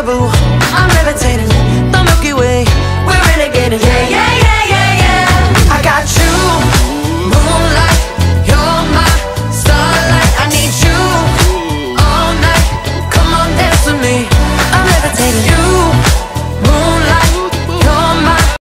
deja vu. I'm levitating, the Milky Way, we're renegading. Yeah, yeah.